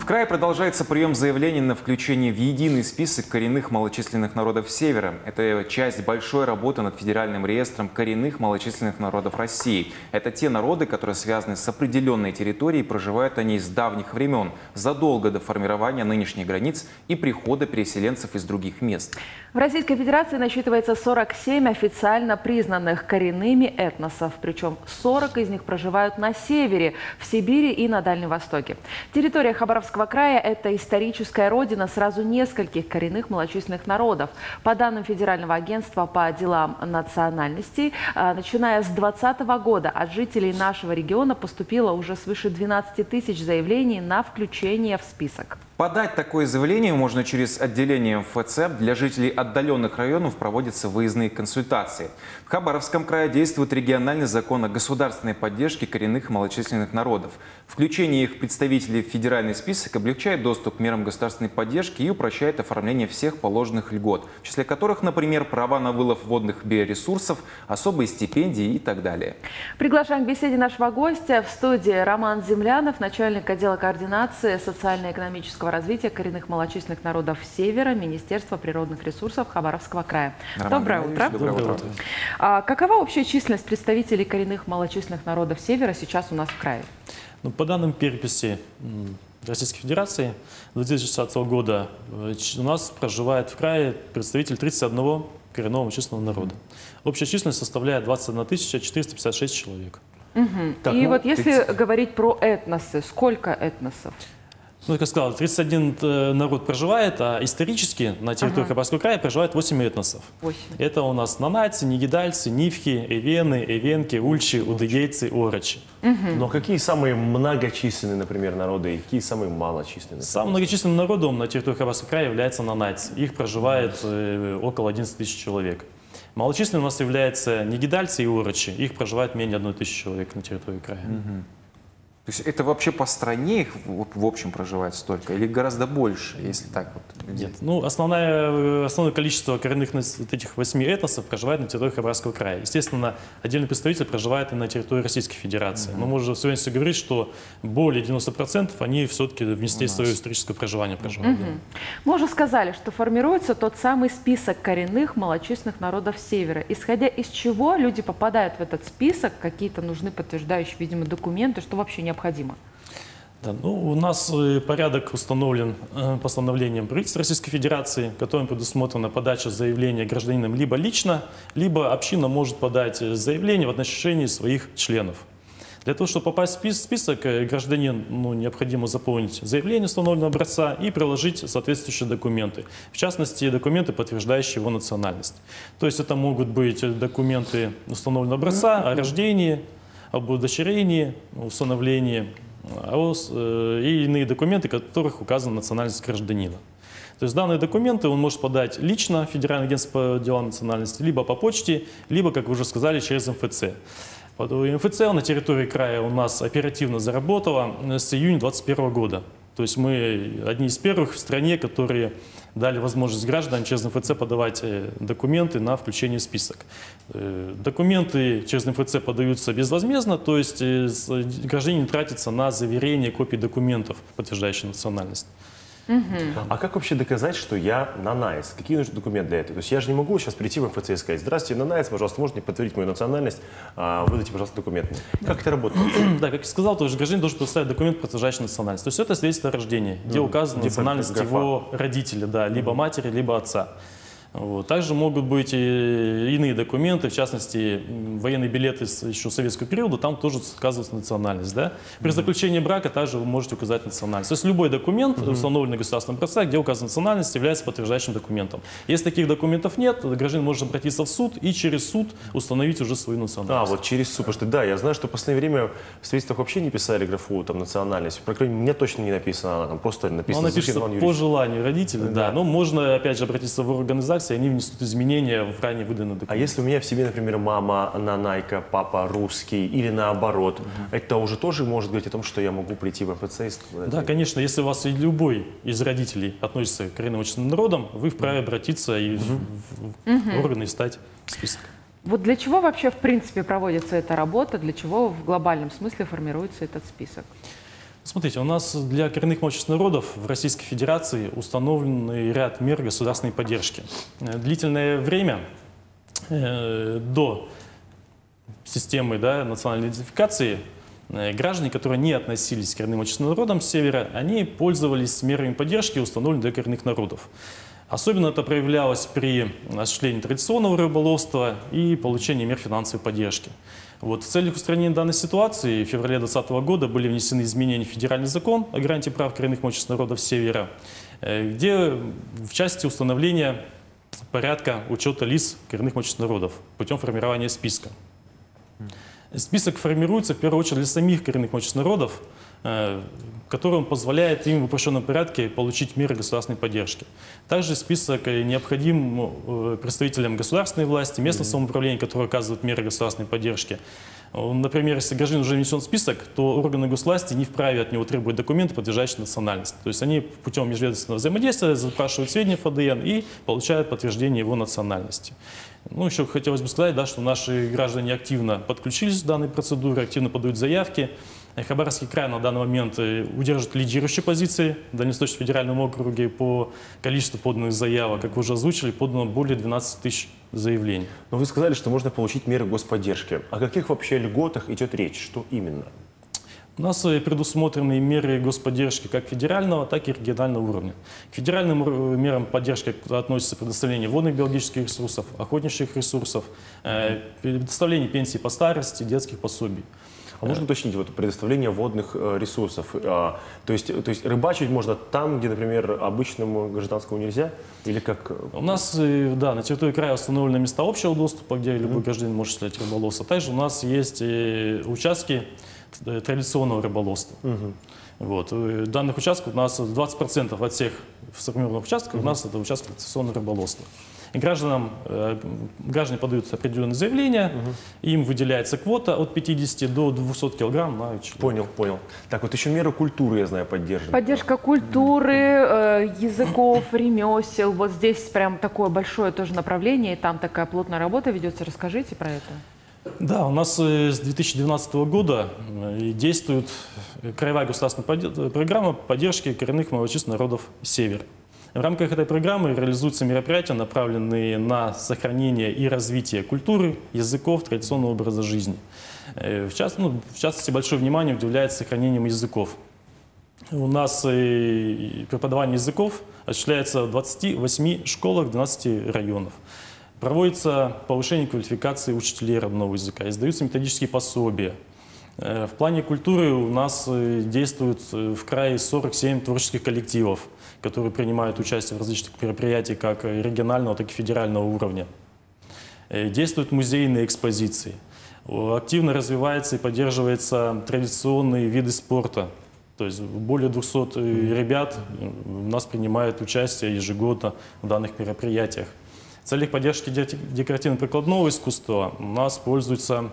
крае продолжается прием заявлений на включение в единый список коренных малочисленных народов Севера. Это часть большой работы над федеральным реестром коренных малочисленных народов России. Это те народы, которые связаны с определенной территорией, проживают они с давних времен, задолго до формирования нынешних границ и прихода переселенцев из других мест. В Российской Федерации насчитывается 47 официально признанных коренными этносов. Причем 40 из них проживают на севере, в Сибири и на Дальнем Востоке. Территория Хабаровского края – это историческая родина сразу нескольких коренных малочисленных народов. По данным Федерального агентства по делам национальностей, начиная с 2020 года от жителей нашего региона поступило уже свыше 12 тысяч заявлений на включение в список. Подать такое заявление можно через отделение МФЦ. Для жителей отдаленных районов проводятся выездные консультации. В Хабаровском крае действует региональный закон о государственной поддержке коренных малочисленных народов. Включение их представителей в федеральный список облегчает доступ к мерам государственной поддержки и упрощает оформление всех положенных льгот, в числе которых, например, права на вылов водных биоресурсов, особые стипендии и так далее. Приглашаем к беседе нашего гостя. В студии Роман Землянов, начальник отдела координации социально-экономического развития коренных малочисленных народов Севера, Министерства природных ресурсов Хабаровского края. Доброе утро. Доброе утро. Какова общая численность представителей коренных малочисленных народов Севера сейчас у нас в крае? По данным переписи Российской Федерации 2010 года у нас проживает в крае представитель 31 коренного малочисленного народа. Общая численность составляет 21 456 человек. Так, и вот если говорить про этносы, сколько этносов? Ну, как я сказал, 31 народ проживает, а исторически на территории Хабаровского края проживает 8 этносов. 8. Это у нас нанайцы, нигидальцы, нивхи, эвены, эвенки, ульчи, удыгейцы, орочи. Но какие самые многочисленные, например, народы и какие самые малочисленные? Самым многочисленным народом на территории Хабаровского края является нанайцы. Их проживает около 11 тысяч человек. Малочисленным у нас являются нигидальцы и орочи. Их проживает менее 1 тысячи человек на территории края. То есть это вообще по стране их в общем проживает столько или гораздо больше, если так вот? Нет. Ну, основное количество коренных вот этих 8 этносов проживает на территории Хабаровского края. Естественно, отдельный представитель проживает и на территории Российской Федерации. Но можно с уверенностью говорить, что более 90% они все-таки внесли свое историческое проживание. Мы уже сказали, что формируется тот самый список коренных малочисленных народов Севера. Исходя из чего люди попадают в этот список, какие-то нужны подтверждающие, видимо, документы, что вообще необходимо? Да, ну, у нас порядок установлен постановлением правительства Российской Федерации, которым предусмотрена подача заявления гражданином либо лично, либо община может подать заявление в отношении своих членов. Для того, чтобы попасть в список, гражданину необходимо заполнить заявление установленного образца и приложить соответствующие документы. В частности, документы, подтверждающие его национальность. То есть это могут быть документы установленного образца о рождении, об удочерении, усыновлении и иные документы, в которых указана национальность гражданина. То есть данные документы он может подать лично в Федеральное агентство по делам национальности, либо по почте, либо, как вы уже сказали, через МФЦ. МФЦ на территории края у нас оперативно заработала с июня 2021 года. То есть мы одни из первых в стране, которые дали возможность гражданам через МФЦ подавать документы на включение в список. Документы через МФЦ подаются безвозмездно, то есть гражданин тратится на заверение копий документов, подтверждающих национальность. А как вообще доказать, что я нанайц? Какие нужны документы для этого? То есть я же не могу сейчас прийти в МФЦ и сказать: здравствуйте, нанайц, пожалуйста, можете подтвердить мою национальность, выдайте, пожалуйста, документы. Как это работает? Да, как я сказал, то есть гражданин должен представить документ, подтверждающий национальность. То есть это свидетельство о рождении, где указана национальность его родителя, да, либо матери, либо отца. Вот. Также могут быть и иные документы, в частности, военные билеты еще советского периода, там тоже указывается национальность. Да? При заключении брака также вы можете указать национальность. То есть любой документ, установленный государственным процессом, где указана национальность, является подтверждающим документом. Если таких документов нет, гражданин может обратиться в суд и через суд установить уже свою национальность. Вот через суд. Потому что, да, я знаю, что в последнее время в свидетельствах вообще не писали графу там, национальность. По крайней мере, мне точно не написано, она там просто написана. Она напишется по желанию родителей, да. Но можно, опять же, обратиться в организацию, они внесут изменения в ранее выданные документы. А если у меня в семье, например, мама нанайка, папа русский или наоборот, это уже тоже может говорить о том, что я могу прийти в МФЦ и сказать? Да, конечно, если у вас любой из родителей относится к коренным малочисленным народам, вы вправе обратиться и в органы и встать в список. Вот для чего вообще в принципе проводится эта работа, для чего в глобальном смысле формируется этот список? Смотрите, у нас для коренных малочисленных народов в Российской Федерации установлен ряд мер государственной поддержки. Длительное время до системы национальной идентификации граждане, которые не относились к коренным малочисленным народам с севера, они пользовались мерами поддержки, установленными для коренных народов. Особенно это проявлялось при осуществлении традиционного рыболовства и получении мер финансовой поддержки. В целях устранения данной ситуации в феврале 2020 года были внесены изменения в федеральный закон о гарантии прав коренных малочисленных народов севера, где в части установления порядка учета лиц коренных малочисленных народов путем формирования списка. Список формируется в первую очередь для самих коренных малочисленных народов, которым позволяет им в упрощенном порядке получить меры государственной поддержки. Также список необходим представителям государственной власти, местного самоуправления, которые оказывают меры государственной поддержки. Например, если гражданин уже внесен в список, то органы госвласти не вправе от него требовать документы, подтверждающие национальность. То есть они путем межведомственного взаимодействия запрашивают сведения в ФДН и получают подтверждение его национальности. Еще хотелось бы сказать, что наши граждане активно подключились к данной процедуре, активно подают заявки. Хабаровский край на данный момент удерживает лидирующие позиции в Дальневосточном федеральном округе по количеству поданных заявок. Как вы уже озвучили, подано более 12 тысяч заявлений. Но вы сказали, что можно получить меры господдержки. О каких вообще льготах идет речь? Что именно? У нас предусмотрены меры господдержки как федерального, так и регионального уровня. К федеральным мерам поддержки относятся предоставление водных биологических ресурсов, охотничьих ресурсов, предоставление пенсий по старости, детских пособий. А можно уточнить предоставление водных ресурсов? То есть рыбачить можно там, где, например, обычному гражданскому нельзя? Или как? У нас, на территории края установлены места общего доступа, где любой гражданин может осуществлять рыболовство. Также у нас есть участки традиционного рыболовства. В данных участках у нас 20% от всех сформированных участков у нас это участки традиционного рыболовства. И граждане подают определенные заявления, им выделяется квота от 50 до 200 килограмм на человека. Понял. Так, еще меры культуры, я знаю, поддерживают. Поддержка культуры, языков, ремесел. Здесь прям такое большое тоже направление, и там такая плотная работа ведется. Расскажите про это. Да, у нас с 2012 года действует краевая государственная программа поддержки коренных малочисленных народов Севера. В рамках этой программы реализуются мероприятия, направленные на сохранение и развитие культуры, языков, традиционного образа жизни. В частности, большое внимание уделяется сохранением языков. У нас преподавание языков осуществляется в 28 школах 12 районов. Проводится повышение квалификации учителей родного языка, издаются методические пособия. В плане культуры у нас действует в крае 47 творческих коллективов, которые принимают участие в различных мероприятиях как регионального, так и федерального уровня. Действуют музейные экспозиции. Активно развивается и поддерживаются традиционные виды спорта. То есть более 200 ребят у нас принимают участие ежегодно в данных мероприятиях. В целях поддержки декоративно-прикладного искусства у нас пользуются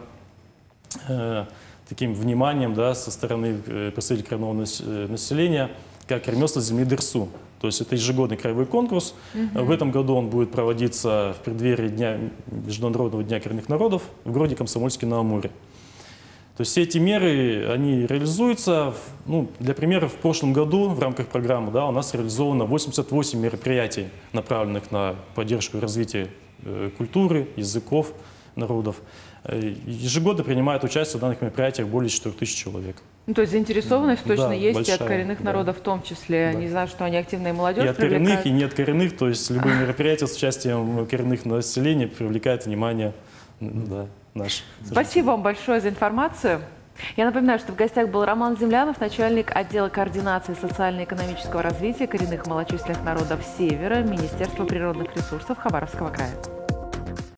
таким вниманием со стороны представителей коренного населения, как ремесла земли Дерсу. То есть это ежегодный краевой конкурс. В этом году он будет проводиться в преддверии Международного дня коренных народов в городе Комсомольске-на-Амуре. То есть все эти меры, они реализуются. Для примера, в прошлом году в рамках программы у нас реализовано 88 мероприятий, направленных на поддержку и развитие культуры, языков народов. Ежегодно принимают участие в данных мероприятиях более 4000 человек. То есть заинтересованность точно есть большая, и от коренных народов в том числе. Не знаю, что они активные молодежь и от коренных, и не от коренных. То есть любые мероприятия с участием коренных населения привлекают внимание наше. Спасибо вам большое за информацию. Я напоминаю, что в гостях был Роман Землянов, начальник отдела координации социально-экономического развития коренных малочисленных народов Севера Министерства природных ресурсов Хабаровского края.